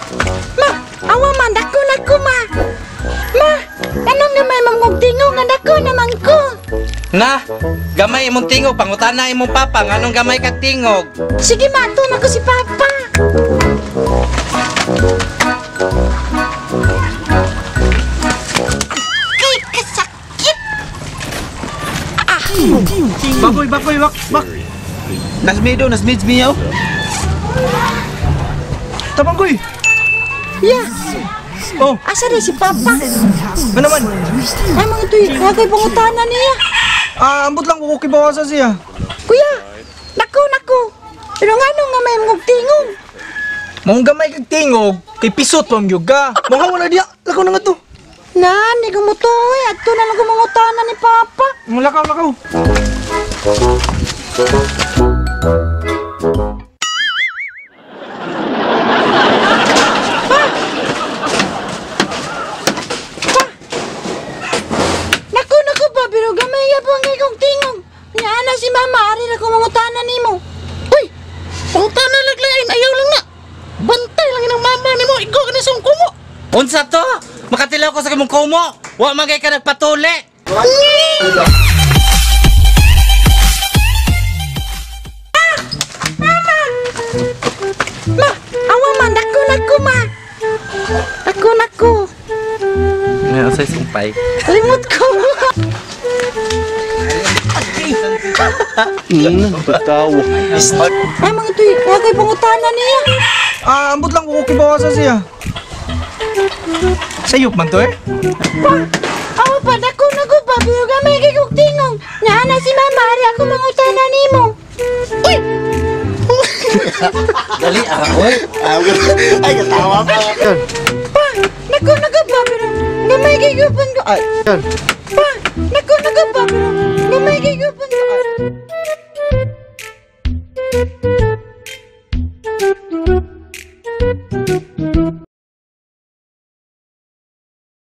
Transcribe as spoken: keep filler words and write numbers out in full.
Ma, awa man, dako na ko, ma. Ma, anong gamay mamugtingog nga dako naman ko? Na, gamay imong tingog, pangutana imong papa, nganong gamay kag tingog? Sige, ma, ito na ko si Papa. Ay, kasakit! Ah! Baboy, baboy, wak, wak. Nasmido, nasmids miyaw. Tabanggoy. Yeah, Oh, asa rin si Papa? ano naman? Ay, mga ito'y nagay pangutanan niya. Ah, ambot lang ko kibawasan siya. Kuya, nako, nako. Pero nga nung nga may mugtingog. Mong gamay kag tingog, kay pisot pang yuga. Mong hawa na diya, lakaw na nga to. Nan, di ko mo to eh. At ito na lang kumangutanan ni Papa. Mong lakaw, lakaw. Naku, naku pa, pero gamay ya po ang ikong tingog. Nga na si Mama, ari na kumangutanan ni mo. Uy, pangutanan laglain, ayaw lang na. Bantay lang ng mama ni mo, ikaw ka na siyang kumo. Unsa to? Makatilaw ko sa imong kumo. Wa magay ka nagpatuli. Ma, awa man, naku, naku, ma. Naku, naku. Ngayon sa sumpay. Limot ko. Hmm, patawa. Ay, mga ito'y nagay pangutanan niya. Ah, ambot lang ko kibawasan siya. Sayop man to eh. Pa, awa pa, naku, naku pa, pero gamay ikong tingog. Nga na si Mama, ari ako mangutanan ni mo. Uy! Dali ako. Ay, katawa pa. Pa, naku, naku pa, pero gamay kigupan ko. Ay, yan. Pa, naku, naku pa, pero gamay kigupan ko.